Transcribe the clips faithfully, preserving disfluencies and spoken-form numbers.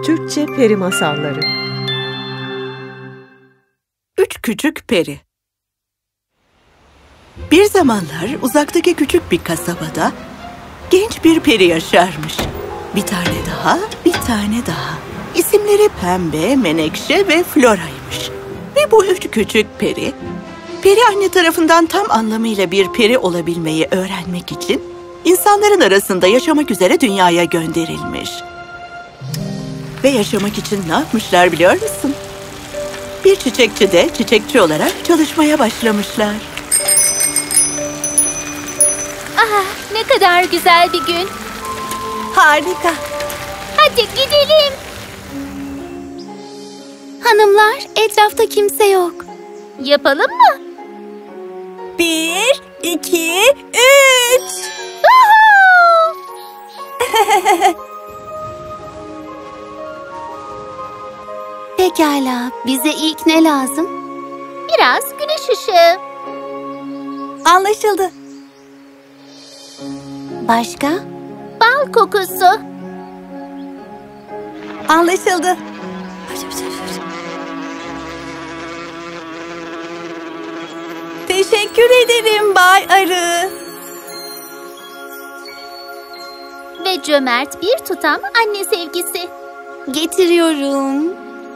Türkçe Peri Masalları. Üç Küçük Peri. Bir zamanlar uzaktaki küçük bir kasabada genç bir peri yaşarmış. Bir tane daha, bir tane daha. İsimleri Pembe, Menekşe ve Flora'ymış. Ve bu üç küçük peri, peri anne tarafından tam anlamıyla bir peri olabilmeyi öğrenmek için insanların arasında yaşamak üzere dünyaya gönderilmiş. Ve yaşamak için ne yapmışlar biliyor musun? Bir çiçekçide çiçekçi olarak çalışmaya başlamışlar. Ah, ne kadar güzel bir gün. Harika. Hadi gidelim. Hanımlar, etrafta kimse yok. Yapalım mı? Bir, iki, üç. Pekala, bize ilk ne lazım? Biraz güneş ışığı. Anlaşıldı. Başka? Bal kokusu. Anlaşıldı. Teşekkür ederim Bay Arı. Ve cömert bir tutam anne sevgisi. Getiriyorum.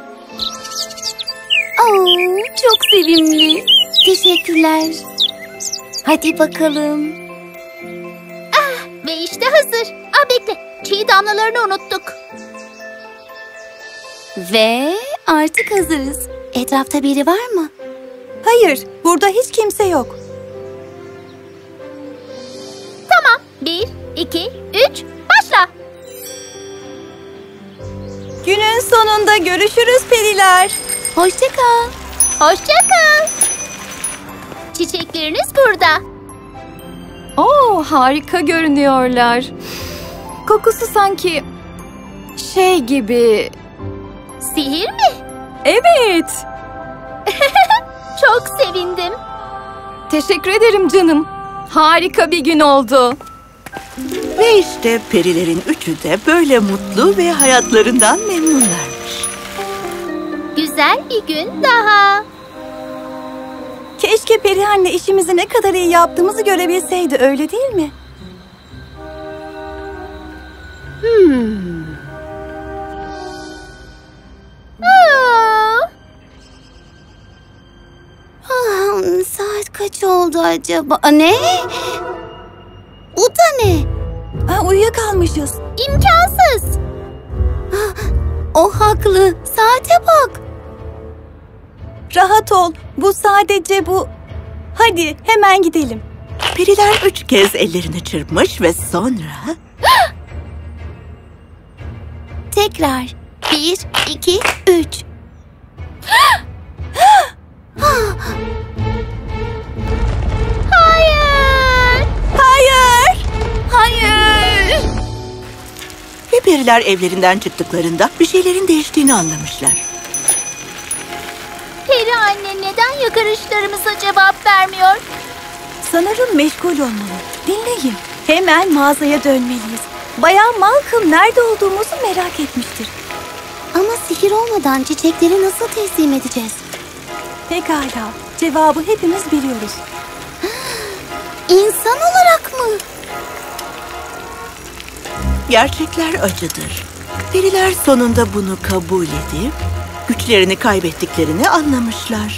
Oo, çok sevimli. Teşekkürler. Hadi bakalım. Ah, ve işte hazır. Ah, bekle. Çiğ damlalarını unuttuk. Ve artık hazırız. Etrafta biri var mı? Hayır, burada hiç kimse yok. Tamam. Bir, iki, üç, başla. Günün sonunda görüşürüz periler. Hoşça kal. Hoşça kal. Çiçekleriniz burada. Oo, harika görünüyorlar. Kokusu sanki şey gibi. Sihir mi? Evet. Çok sevindim. Teşekkür ederim canım. Harika bir gün oldu. Ve işte perilerin üçü de böyle mutlu ve hayatlarından memnunlarmış. Güzel bir gün daha. Keşke peri anne işimizi ne kadar iyi yaptığımızı görebilseydi, öyle değil mi? Hmm. Aa. Ah, saat kaç oldu acaba? Ne? Bu da ne? Ha, uyuyakalmışız. İmkansız. Ah, o haklı. Saate bak. Rahat ol. Bu sadece bu. Hadi hemen gidelim. Periler üç kez ellerini çırpmış ve sonra... Tekrar. Bir, iki, üç. Hayır! Hayır! Hayır! Ve periler evlerinden çıktıklarında bir şeylerin değiştiğini anlamışlar. Peri anne neden yakarışlarımıza cevap vermiyor? Sanırım meşgul olmalı. Dinleyin. Hemen mağazaya dönmeliyiz. Bayan Malcolm nerede olduğumuzu merak etmiştir. Ama sihir olmadan çiçekleri nasıl teslim edeceğiz? Pekala. Cevabı hepimiz biliyoruz. İnsan olarak mı? Gerçekler acıdır. Periler sonunda bunu kabul edip güçlerini kaybettiklerini anlamışlar.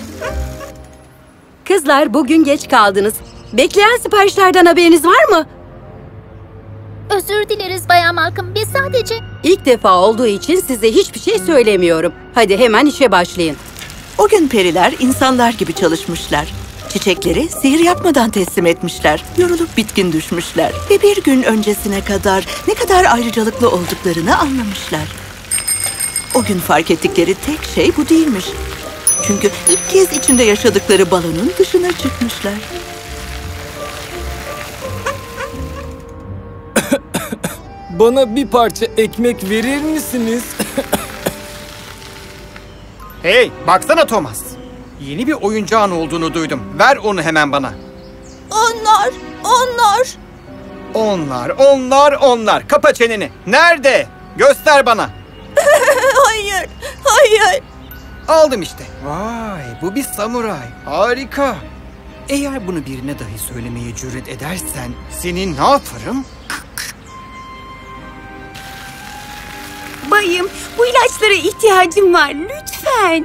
Kızlar, bugün geç kaldınız. Bekleyen siparişlerden haberiniz var mı? Özür dileriz Bayan Malcolm. Biz sadece... İlk defa olduğu için size hiçbir şey söylemiyorum. Hadi hemen işe başlayın. O gün periler insanlar gibi çalışmışlar. Çiçekleri sihir yapmadan teslim etmişler. Yorulup bitkin düşmüşler. Ve bir gün öncesine kadar ne kadar ayrıcalıklı olduklarını anlamışlar. O gün fark ettikleri tek şey bu değilmiş. Çünkü ilk kez içinde yaşadıkları balonun dışına çıkmışlar. Bana bir parça ekmek verir misiniz? Hey, baksana Thomas. Yeni bir oyuncağın olduğunu duydum. Ver onu hemen bana. Onlar, onlar. Onlar, onlar, onlar. Kapa çeneni. Nerede? Göster bana. Hayır, hayır. Aldım işte. Vay, bu bir samuray. Harika. Eğer bunu birine dahi söylemeye cüret edersen seni ne yaparım? Bayım, bu ilaçlara ihtiyacım var. Lütfen.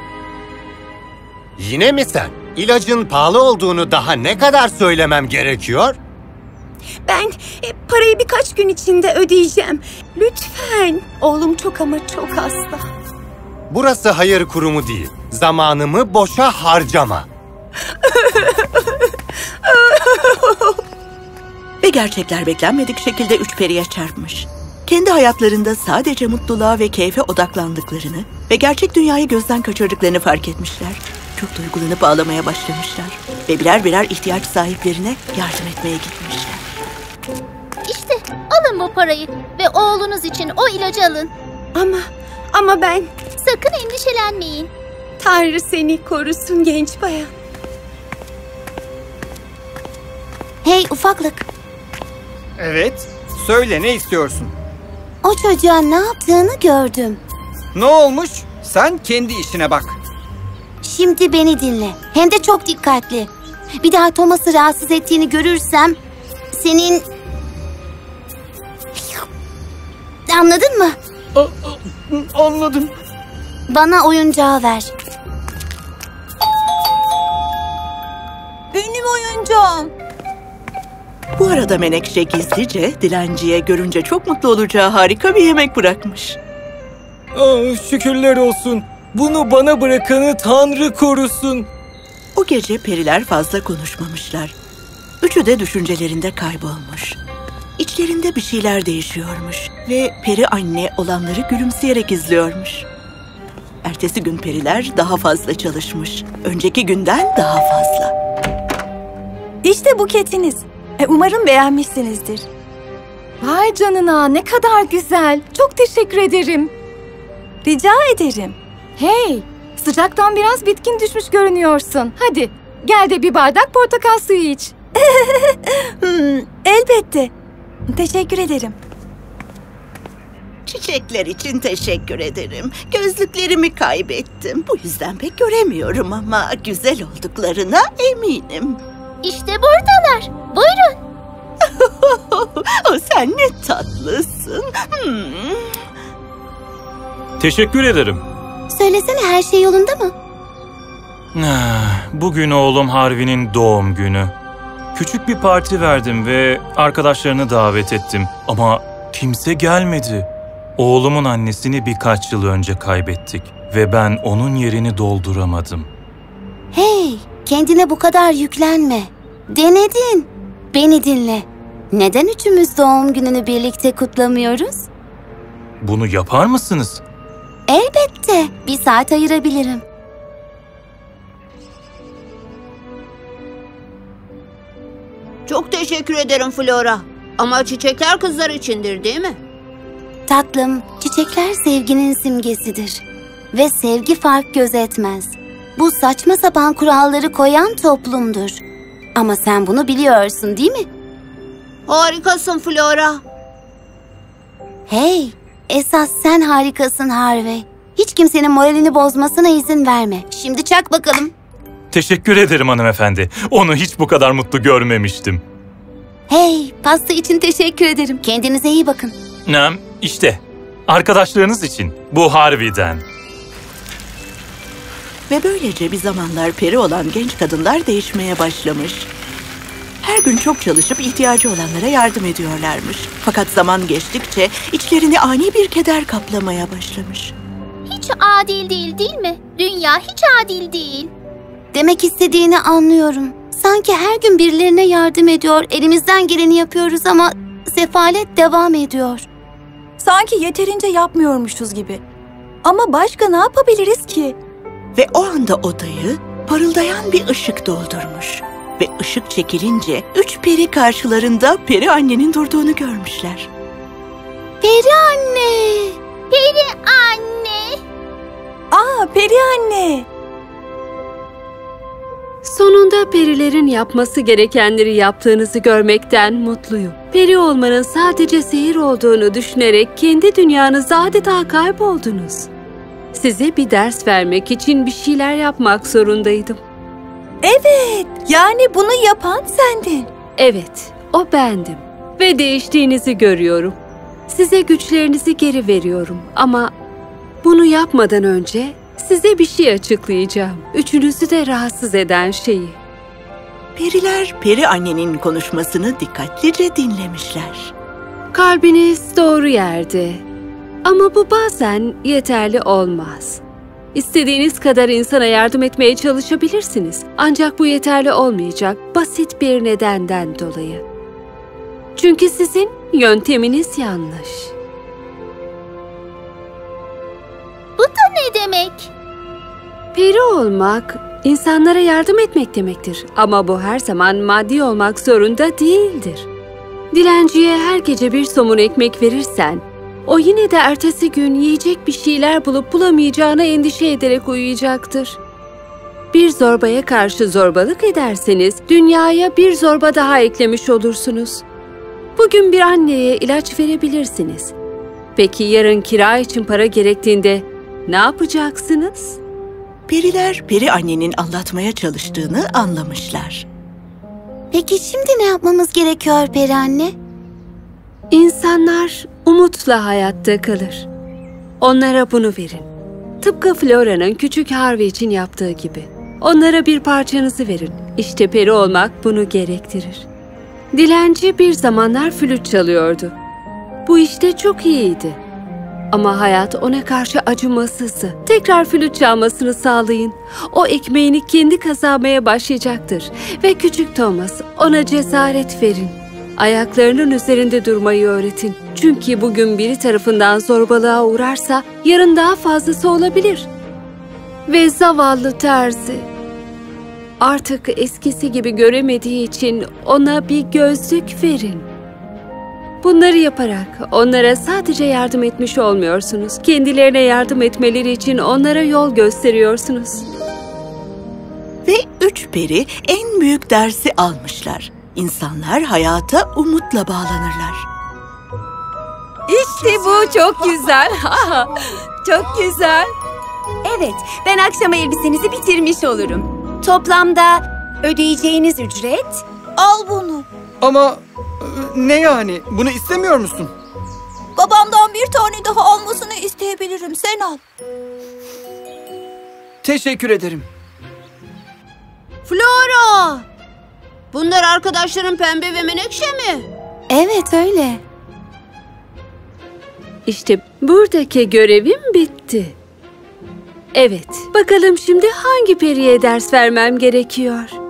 Yine mi sen? İlacın pahalı olduğunu daha ne kadar söylemem gerekiyor? Ben e, parayı birkaç gün içinde ödeyeceğim. Lütfen. Oğlum çok ama çok hasta. Burası hayır kurumu değil. Zamanımı boşa harcama. Ve gerçekler beklenmedik şekilde üç periye çarpmış. Kendi hayatlarında sadece mutluluğa ve keyfe odaklandıklarını ve gerçek dünyayı gözden kaçırdıklarını fark etmişler. Çok duygulanıp ağlamaya başlamışlar ve birer birer ihtiyaç sahiplerine yardım etmeye gitmişler. İşte alın bu parayı ve oğlunuz için o ilacı alın. Ama, ama ben... Sakın endişelenmeyin. Tanrı seni korusun genç bayan. Hey ufaklık, Evet. Söyle, ne istiyorsun? o çocuğa ne yaptığını gördüm. Ne olmuş? Sen kendi işine bak. Şimdi beni dinle. Hem de çok dikkatli. Bir daha Thomas'ı rahatsız ettiğini görürsem senin... Anladın mı? A- a- anladım. Bana oyuncağı ver. Benim oyuncağım. Bu arada Menekşe gizlice dilenciye görünce çok mutlu olacağı harika bir yemek bırakmış. Ah, şükürler olsun. Bunu bana bırakanı Tanrı korusun. O gece periler fazla konuşmamışlar. Üçü de düşüncelerinde kaybolmuş. İçlerinde bir şeyler değişiyormuş ve peri anne olanları gülümseyerek izliyormuş. Ertesi gün periler daha fazla çalışmış. Önceki günden daha fazla. İşte buketiniz. E, umarım beğenmişsinizdir. Vay canına, ne kadar güzel. Çok teşekkür ederim. Rica ederim. Hey, sıcaktan biraz bitkin düşmüş görünüyorsun. Hadi gel de bir bardak portakal suyu iç. Hmm, elbette. Teşekkür ederim. Çiçekler için teşekkür ederim. Gözlüklerimi kaybettim. Bu yüzden pek göremiyorum ama güzel olduklarına eminim. İşte buradalar. Buyurun. O sen ne tatlısın. Hmm. Teşekkür ederim. Söylesene, her şey yolunda mı? Bugün oğlum Harvey'nin doğum günü. Küçük bir parti verdim ve arkadaşlarını davet ettim. Ama kimse gelmedi. Oğlumun annesini birkaç yıl önce kaybettik ve ben onun yerini dolduramadım. Hey, kendine bu kadar yüklenme. Denedin. Beni dinle. Neden üçümüz doğum gününü birlikte kutlamıyoruz? Bunu yapar mısınız? Elbette. Bir saat ayırabilirim. Çok teşekkür ederim Flora. Ama çiçekler kızlar içindir, değil mi? Tatlım, çiçekler sevginin simgesidir. Ve sevgi fark gözetmez. Bu saçma sapan kuralları koyan toplumdur. Ama sen bunu biliyorsun, değil mi? Harikasın Flora. Hey, esas sen harikasın Harvey. Hiç kimsenin moralini bozmasına izin verme. Şimdi çak bakalım. Teşekkür ederim hanımefendi. Onu hiç bu kadar mutlu görmemiştim. Hey, pasta için teşekkür ederim. Kendinize iyi bakın. Ne? İşte, arkadaşlarınız için. Bu Harvey'den. Ve böylece bir zamanlar peri olan genç kadınlar değişmeye başlamış. Her gün çok çalışıp ihtiyacı olanlara yardım ediyorlarmış. Fakat zaman geçtikçe içlerini ani bir keder kaplamaya başlamış. Hiç adil değil, değil mi? Dünya hiç adil değil. Demek istediğini anlıyorum. Sanki her gün birilerine yardım ediyor, elimizden geleni yapıyoruz ama sefalet devam ediyor. Sanki yeterince yapmıyormuşuz gibi. Ama başka ne yapabiliriz ki? Ve o anda odayı parıldayan bir ışık doldurmuş. Ve ışık çekilince üç peri karşılarında peri annenin durduğunu görmüşler. Peri anne! Peri anne! Aa, peri anne! Sonunda perilerin yapması gerekenleri yaptığınızı görmekten mutluyum. Peri olmanın sadece sihir olduğunu düşünerek kendi dünyanızda adeta kayboldunuz. Size bir ders vermek için bir şeyler yapmak zorundaydım. Evet, yani bunu yapan sendin. Evet, o bendim. Ve değiştiğinizi görüyorum. Size güçlerinizi geri veriyorum ama bunu yapmadan önce size bir şey açıklayacağım. Üçünüzü de rahatsız eden şeyi. Periler peri annenin konuşmasını dikkatlice dinlemişler. Kalbiniz doğru yerde. Ama bu bazen yeterli olmaz. İstediğiniz kadar insana yardım etmeye çalışabilirsiniz. Ancak bu yeterli olmayacak basit bir nedenden dolayı. Çünkü sizin yönteminiz yanlış. Bu da ne demek? Peri olmak, insanlara yardım etmek demektir. Ama bu her zaman maddi olmak zorunda değildir. Dilenciye her gece bir somun ekmek verirsen, o yine de ertesi gün yiyecek bir şeyler bulup bulamayacağına endişe ederek uyuyacaktır. Bir zorbaya karşı zorbalık ederseniz, dünyaya bir zorba daha eklemiş olursunuz. Bugün bir anneye ilaç verebilirsiniz. Peki yarın kira için para gerektiğinde ne yapacaksınız? Periler peri annenin anlatmaya çalıştığını anlamışlar. Peki şimdi ne yapmamız gerekiyor peri anne? İnsanlar umutla hayatta kalır. Onlara bunu verin. Tıpkı Flora'nın küçük Harvey için yaptığı gibi. Onlara bir parçanızı verin. İşte peri olmak bunu gerektirir. Dilenci bir zamanlar flüt çalıyordu. Bu işte çok iyiydi. Ama hayat ona karşı acımasızdı. Tekrar flüt çalmasını sağlayın. O ekmeğini kendi kazanmaya başlayacaktır. Ve küçük Thomas, ona cesaret verin. Ayaklarının üzerinde durmayı öğretin. Çünkü bugün biri tarafından zorbalığa uğrarsa yarın daha fazlası olabilir. Ve zavallı terzi. Artık eskisi gibi göremediği için ona bir gözlük verin. Bunları yaparak onlara sadece yardım etmiş olmuyorsunuz. Kendilerine yardım etmeleri için onlara yol gösteriyorsunuz. Ve üç peri en büyük dersi almışlar. İnsanlar hayata umutla bağlanırlar. İşte bu çok güzel. Çok güzel. Evet, ben akşam elbisenizi bitirmiş olurum. Toplamda ödeyeceğiniz ücret... Al bunu. Ama ne yani? Bunu istemiyor musun? Babamdan bir tane daha almasını isteyebilirim. Sen al. Teşekkür ederim. Flora! Bunlar arkadaşların Pembe ve Menekşe mi? Evet öyle. İşte buradaki görevim bitti. Evet, bakalım şimdi hangi periye ders vermem gerekiyor?